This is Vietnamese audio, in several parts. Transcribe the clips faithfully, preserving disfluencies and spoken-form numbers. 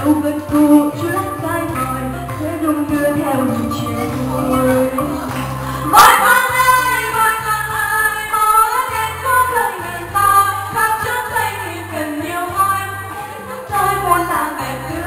gật gù chưa lắc vai hỏi sẽ đung đưa theo nhịp chiều vui. Vai mang ai vai mang ai mỗi đêm có lời người ta khắp trước tay thì cần nhiều hơn tôi muốn là mẹ tươi.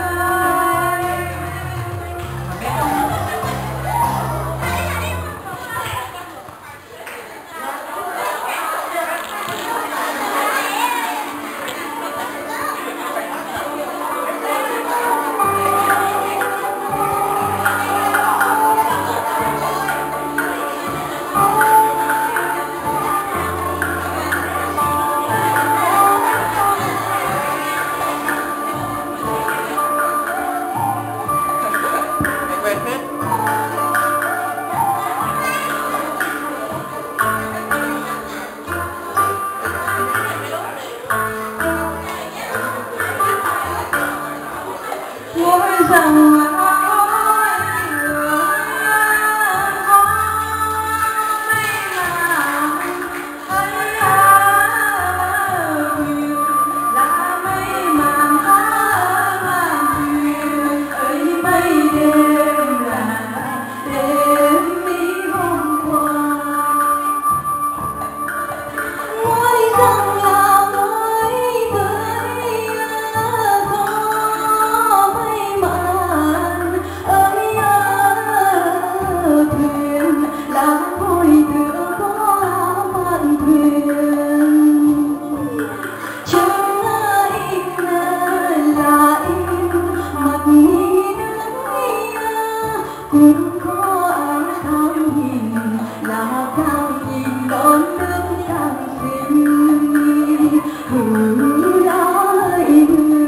Rằng cũng có ai thao nhìn là cao nhìn đón nước càng xinh hữu lại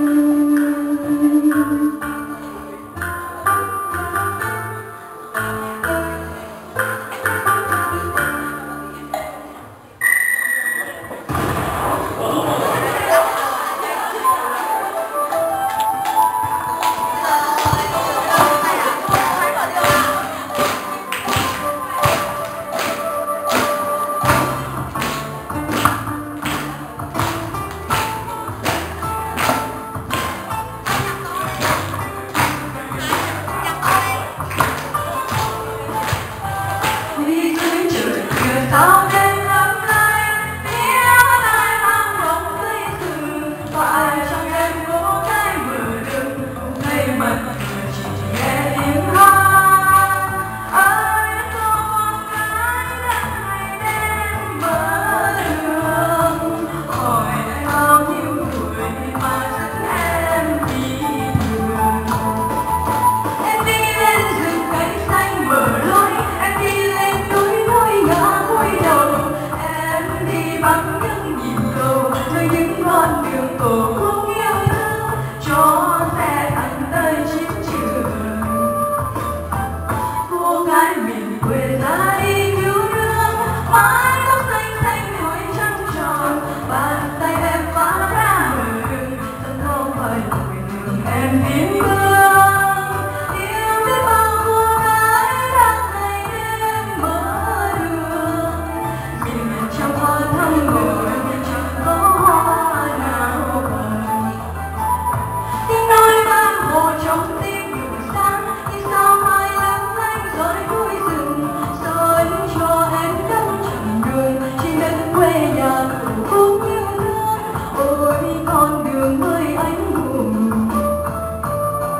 sao đêm lắm nay tiếng ai mang bóng cây từ và trong đêm có cái mưa đêm ngày mặt người chỉ nghe tiếng hát ai có một cái đang ngày đêm mở đường hỏi bao nhiêu tuổi mà dẫn em đi đường em đi lên rừng cây xanh mở lối em đi lên núi núi ngã em đi bằng những nhịp cầu nơi những con đường cổ khúc yêu thương cho xe thẳng tới chiến trường cô gái miền quê ra đi cứu nước mái tóc xanh xanh đuôi trăng tròn bàn tay em phá ra mở đường thân không phải lội đường em tiến bước yêu biết bao cô gái đang ngày đêm mở đường trong hoa thơm ngồi chẳng có hoa nào còn tiếng nói vang hồ trong tim đủ sáng nhưng sao mai lắm lanh rồi vui rừng rồi cho em đất trần đường trên đất quê nhà cụ khúc yêu thương ôi con đường mới anh hùng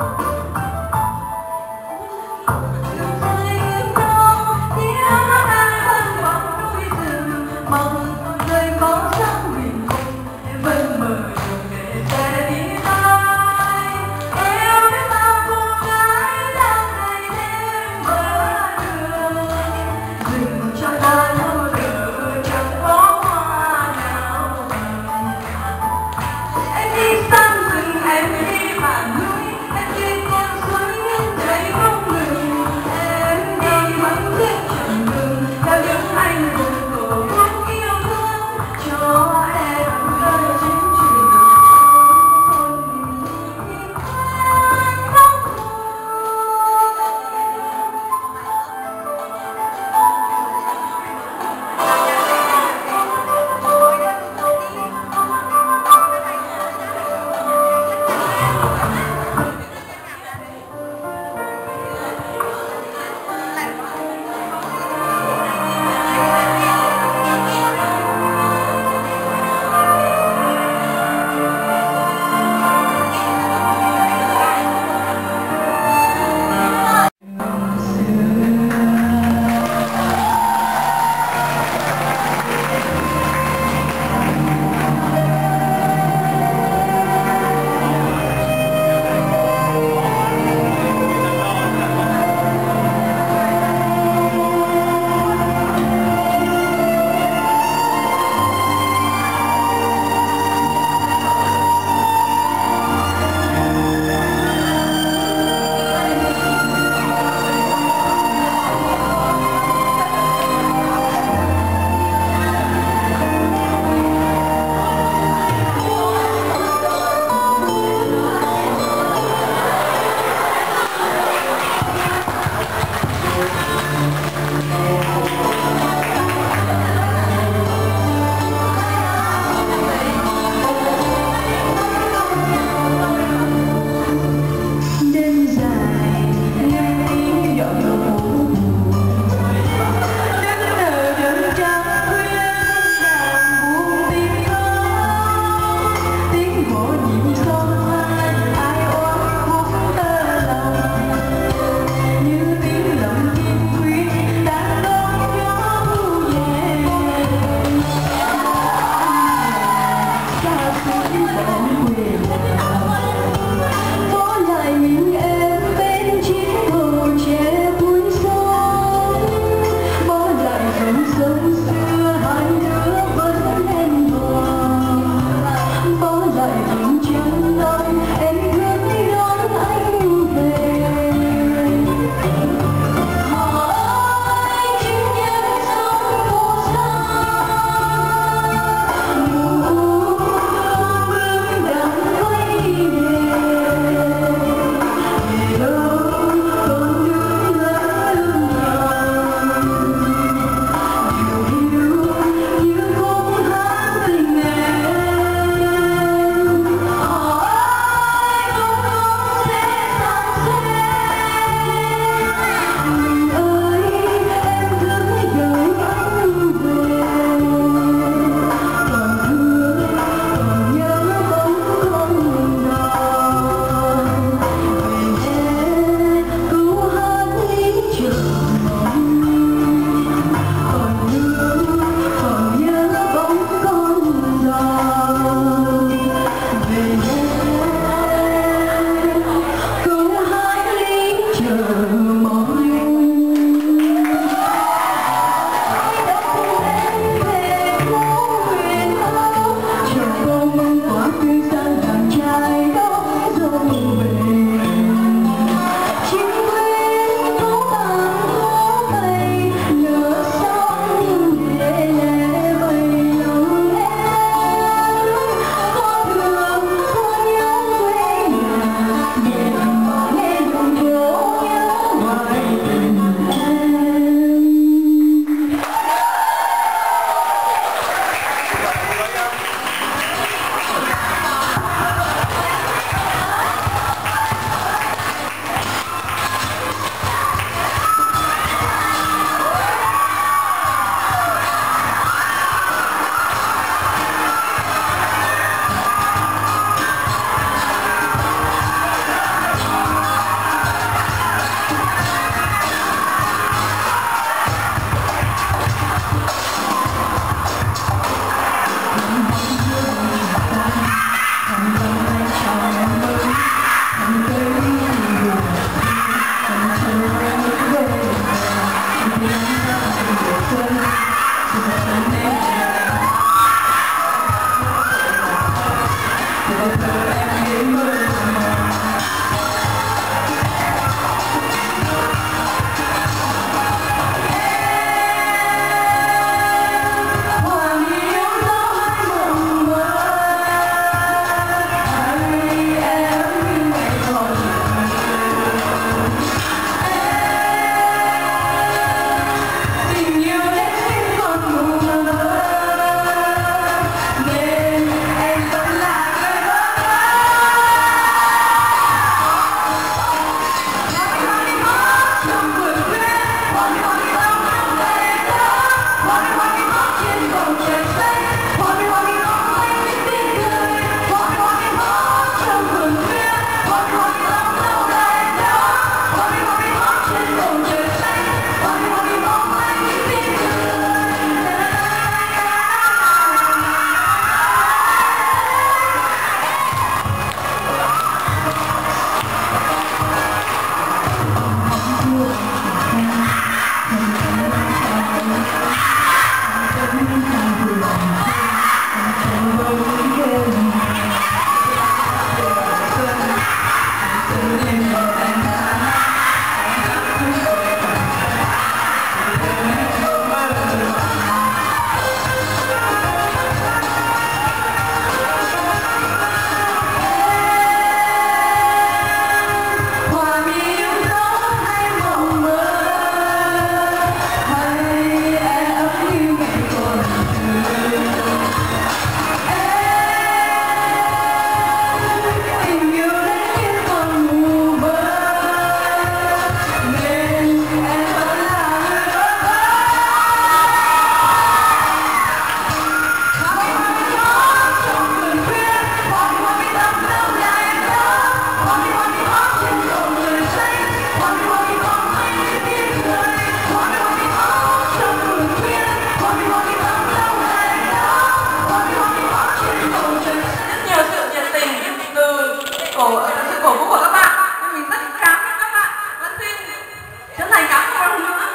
cổ vũ của các bạn. Nên mình rất cảm ơn các bạn. Và xin chân thành cảm ơn một lần nữa.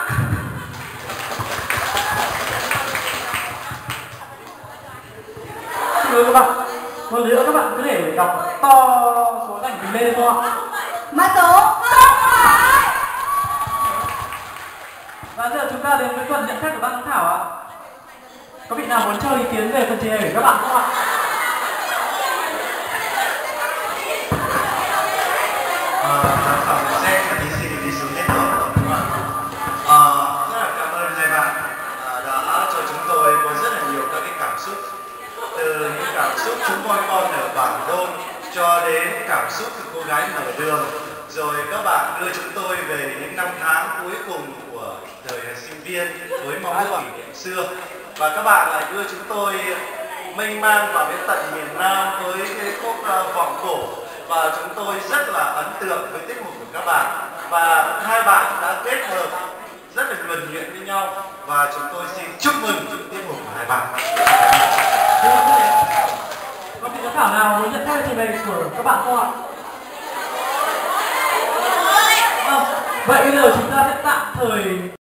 Xin lỗi các bạn. Một lần nữa các bạn có thể đọc to số ảnh mình lên không ạ? Mã số không phải. Và giờ chúng ta đến với phần nhận xét của ban giám khảo ạ. Có vị nào muốn cho ý kiến về phần trình bày của các bạn không ạ? Giám khảo nhận xét và thí sinh đi xuống hết rồi đúng không ạ? Ờ, rất là cảm ơn hai bạn à, đã cho chúng tôi có rất là nhiều các cái cảm xúc, từ những cảm xúc chúng con con ở bản đôn cho đến cảm xúc từ cô gái mở đường, rồi các bạn đưa chúng tôi về những năm tháng cuối cùng của đời sinh viên với mong ước kỷ niệm xưa, và các bạn lại đưa chúng tôi mênh mang vào đến tận miền Nam với cái khúc uh, vọng cổ, và chúng tôi rất là ấn tượng với tiết mục của các bạn, và hai bạn đã kết hợp rất là nhuần nhuyễn với nhau, và chúng tôi xin chúc mừng những tiết mục của hai bạn. Có vị giám khảo nào muốn nhận xét về trình bày của các bạn không ạ? Vâng, vậy bây giờ chúng ta sẽ tạm thời